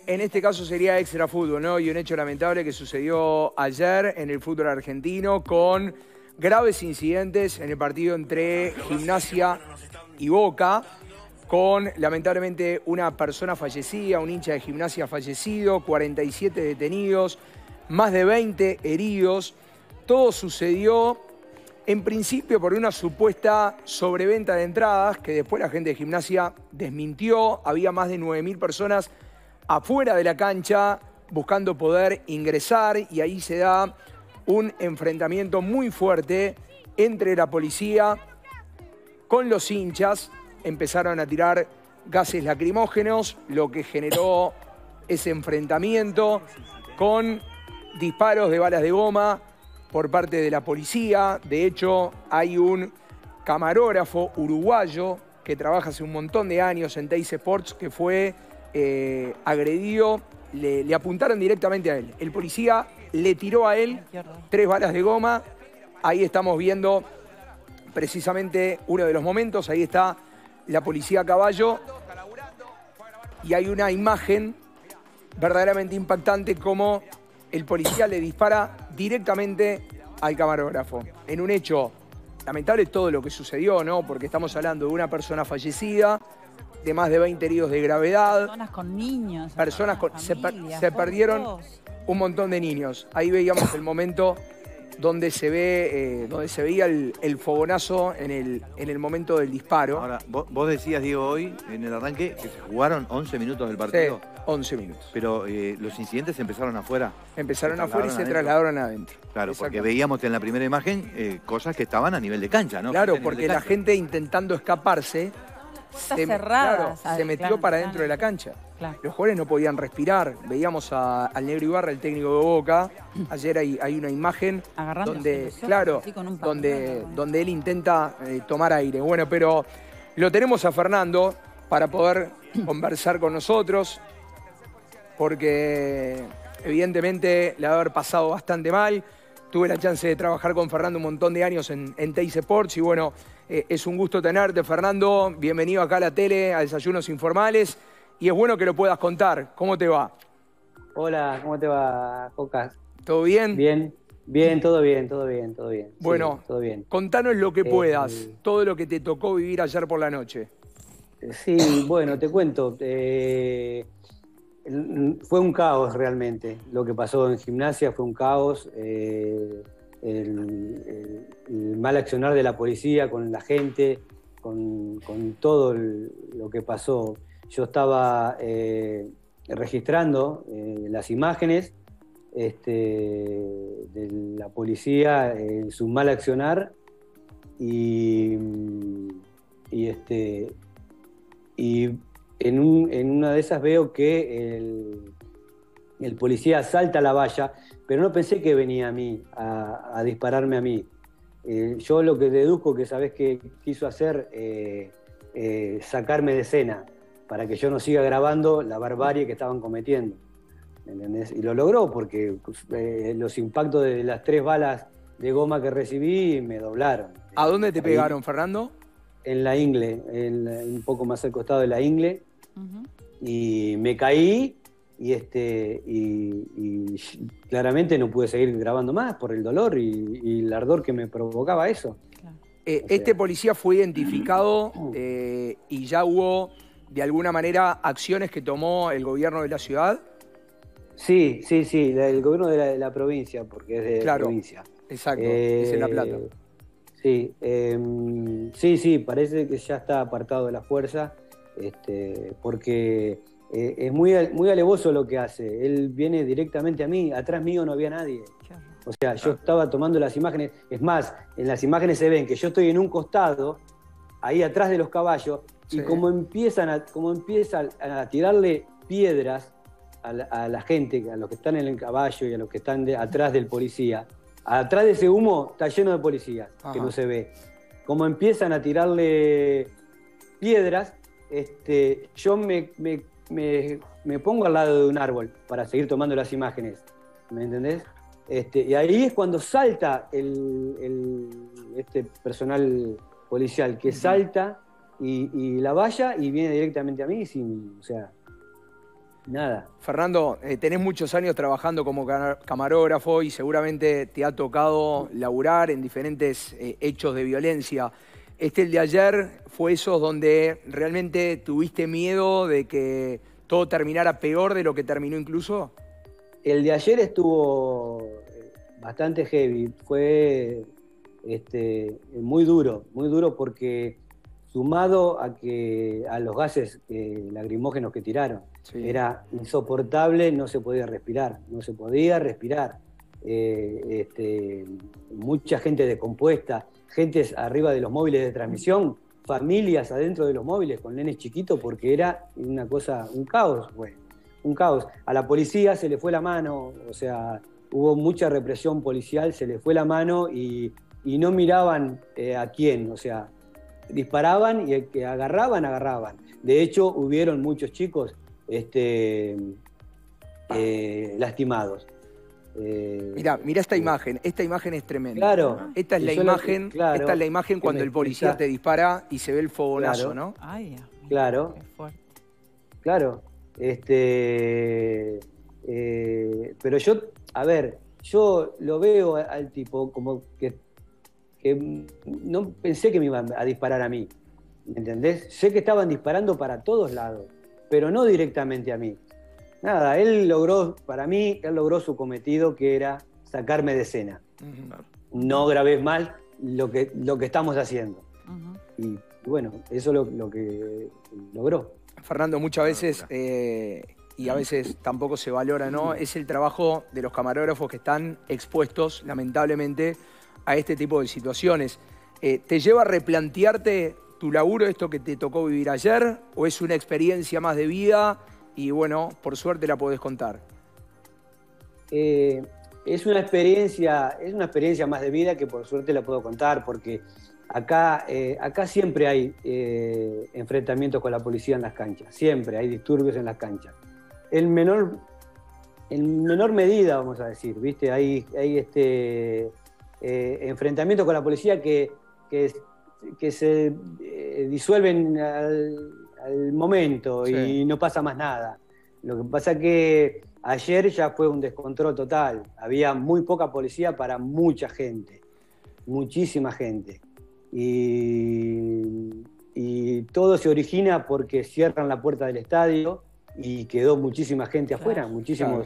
En este caso sería extra fútbol, ¿no? Y un hecho lamentable que sucedió ayer en el fútbol argentino con graves incidentes en el partido entre Gimnasia y Boca, con lamentablemente una persona fallecida, un hincha de Gimnasia fallecido, 47 detenidos, más de 20 heridos. Todo sucedió en principio por una supuesta sobreventa de entradas que después la gente de Gimnasia desmintió. Había más de 9.000 personas afuera de la cancha buscando poder ingresar y ahí se da un enfrentamiento muy fuerte entre la policía con los hinchas. Empezaron a tirar gases lacrimógenos, lo que generó ese enfrentamiento con disparos de balas de goma por parte de la policía. De hecho, hay un camarógrafo uruguayo que trabaja hace un montón de años en Teis Sports que fue agredido, le apuntaron directamente a él. El policía le tiró a él 3 balas de goma. Ahí estamos viendo precisamente uno de los momentos. Ahí está la policía a caballo. Y hay una imagen verdaderamente impactante como el policía le dispara directamente al camarógrafo. En un hecho lamentable todo lo que sucedió, ¿no? Porque estamos hablando de una persona fallecida, de más de 20 heridos de gravedad. Personas con niños. Personas con... Familias, se perdieron un montón de niños. Ahí veíamos el momento donde se veía el fogonazo en el momento del disparo. Ahora, vos decías, Diego, hoy en el arranque que se jugaron 11 minutos del partido. Sí, 11 minutos. Pero los incidentes empezaron afuera. Empezaron afuera y se trasladaron adentro. Claro, porque veíamos en la primera imagen cosas que estaban a nivel de cancha, ¿no? Claro, porque la gente intentando escaparse se metió para dentro de la cancha. Claro. Los jugadores no podían respirar. Veíamos al Negro Ibarra, el técnico de Boca. Ayer hay una imagen donde, claro, donde él intenta tomar aire. Bueno, pero lo tenemos a Fernando para poder conversar con nosotros, porque evidentemente le ha haber pasado bastante mal. Tuve la chance de trabajar con Fernando un montón de años en Teis Sports y bueno, es un gusto tenerte, Fernando. Bienvenido acá a la tele, a Desayunos Informales. Y es bueno que lo puedas contar. ¿Cómo te va? Hola, ¿cómo te va, Jocas? ¿Todo bien? Bien, todo bien, todo bien, todo bien. Bueno, sí, todo bien. Contanos lo que puedas, todo lo que te tocó vivir ayer por la noche. Sí, bueno, te cuento. Fue un caos realmente. Lo que pasó en Gimnasia fue un caos. El mal accionar de la policía con la gente, con todo lo que pasó. Yo estaba registrando las imágenes de la policía en su mal accionar y en una de esas veo que el policía salta la valla, pero no pensé que venía a mí, a dispararme a mí. Yo lo que deduzco que sabés que quiso hacer, sacarme de escena, para que yo no siga grabando la barbarie que estaban cometiendo. ¿Entendés? Y lo logró porque los impactos de las 3 balas de goma que recibí me doblaron. ¿A dónde te pegaron, Fernando? En la ingle, un poco más al costado de la ingle. Y me caí y claramente no pude seguir grabando más por el dolor y el ardor que me provocaba eso. Este policía fue identificado y ya hubo de alguna manera acciones que tomó el gobierno de la ciudad. Sí, el gobierno de la provincia, porque es de la provincia. Exacto, es en La Plata. Sí, parece que ya está apartado de la fuerza, porque es muy alevoso lo que hace. Él viene directamente a mí, atrás mío no había nadie. O sea, yo estaba tomando las imágenes, es más, en las imágenes se ven que yo estoy en un costado, ahí atrás de los caballos, y como empiezan a tirarle piedras a la gente, a los que están en el caballo y a los que están atrás del policía. Atrás de ese humo está lleno de policías, que no se ve. Como empiezan a tirarle piedras, yo me pongo al lado de un árbol para seguir tomando las imágenes. ¿Me entendés? Y ahí es cuando salta este personal policial, que salta y la valla y viene directamente a mí, o sea... nada. Fernando, tenés muchos años trabajando como camarógrafo y seguramente te ha tocado laburar en diferentes hechos de violencia. El de ayer fue esos donde realmente tuviste miedo de que todo terminara peor de lo que terminó incluso. El de ayer estuvo bastante heavy, fue muy duro porque sumado a los gases lacrimógenos que tiraron, sí, era insoportable, no se podía respirar. Mucha gente descompuesta, gente arriba de los móviles de transmisión, familias adentro de los móviles con nenes chiquitos, porque era una cosa, un caos, güey. Un caos. A la policía se le fue la mano, o sea, hubo mucha represión policial, se le fue la mano y no miraban a quién, o sea, disparaban y el que agarraban. De hecho, hubieron muchos chicos lastimados. Mirá esta imagen es tremenda. Claro. Esta es la imagen cuando el policía te dispara y se ve el fogonazo, claro, ¿no? Ay, claro. qué fuerte. Claro. Pero yo lo veo al tipo como que no pensé que me iban a disparar a mí, ¿me entendés? Sé que estaban disparando para todos lados, pero no directamente a mí. Nada, él logró su cometido, que era sacarme de escena. No grabés mal lo que estamos haciendo. Y bueno, eso es lo que logró. Fernando, muchas veces, y a veces tampoco se valora, ¿no? Es el trabajo de los camarógrafos que están expuestos, lamentablemente, a este tipo de situaciones. ¿Te lleva a replantearte tu laburo, esto que te tocó vivir ayer, o es una experiencia más de vida y, bueno, por suerte la podés contar? Es una experiencia más de vida que por suerte la puedo contar, porque acá siempre hay enfrentamientos con la policía en las canchas, siempre hay disturbios en las canchas. En menor medida, vamos a decir, ¿viste? Hay enfrentamientos con la policía que se disuelven al momento, sí, y no pasa más nada. Lo que pasa es que ayer ya fue un descontrol total. Había muy poca policía para mucha gente, muchísima gente. Y todo se origina porque cierran la puerta del estadio y quedó muchísima gente afuera, muchísima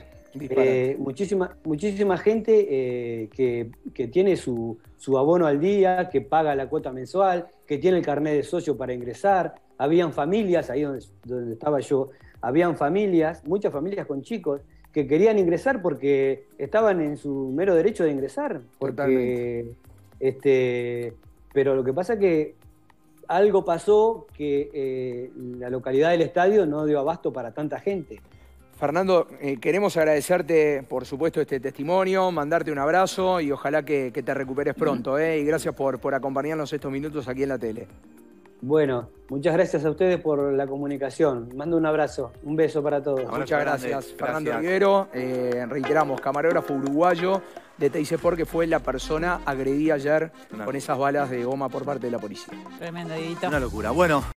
gente que tiene su abono al día, que paga la cuota mensual, que tiene el carnet de socio para ingresar. Habían familias, ahí donde estaba yo, habían familias, muchas familias con chicos, que querían ingresar porque estaban en su mero derecho de ingresar. Pero lo que pasa es que algo pasó que la localidad del estadio no dio abasto para tanta gente. Fernando, queremos agradecerte, por supuesto, este testimonio, mandarte un abrazo y ojalá que te recuperes pronto, y gracias por acompañarnos estos minutos aquí en la tele. Bueno, muchas gracias a ustedes por la comunicación. Mando un abrazo, un beso para todos. Muchas gracias, Fernando Rivero. Reiteramos, camarógrafo uruguayo de Teis Sport, que fue la persona agredida ayer con esas balas de goma por parte de la policía. Tremendo, Dieguito. Una locura. Bueno.